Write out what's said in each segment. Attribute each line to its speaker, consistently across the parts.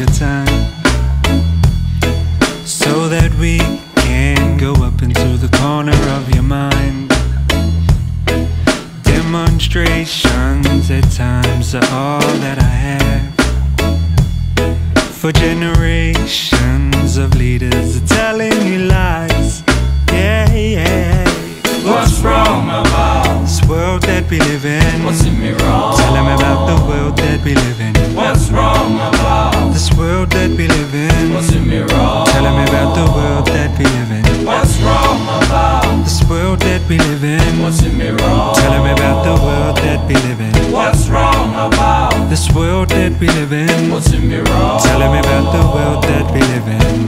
Speaker 1: your time, so that we can go up into the corner of your mind. Demonstrations at times are all that I have. For generations of leaders are telling you lies. Yeah, yeah.
Speaker 2: What's wrong about
Speaker 1: this world that we live in?
Speaker 2: What's in me wrong?
Speaker 1: Tell them about the world that we live in.
Speaker 2: What's wrong about
Speaker 1: this world that we live in?
Speaker 2: What's in me wrong?
Speaker 1: Tell them about the world that we live in.
Speaker 2: What's wrong about
Speaker 1: this world that we live in?
Speaker 2: What's in me wrong?
Speaker 1: Tell them about the world that we live in.
Speaker 2: What's wrong about
Speaker 1: this world that we live in?
Speaker 2: What's in me wrong?
Speaker 1: Tell them about the world that we live in.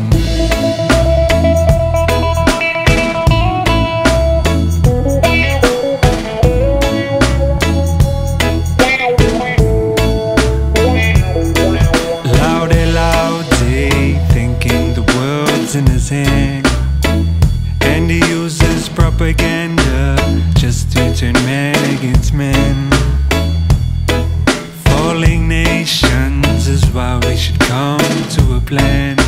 Speaker 1: In his hand, and he uses propaganda just to turn man against man. Falling nations is why we should come to a plan,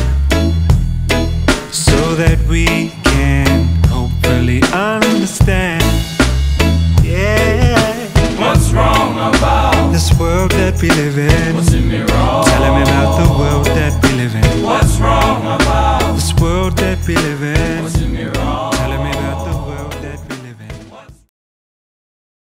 Speaker 1: so that we can hopefully understand. Yeah.
Speaker 2: What's wrong about
Speaker 1: this world that we live in?
Speaker 2: What's in